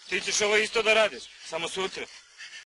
Ti ćeš ovo isto da radiš, samo sutra.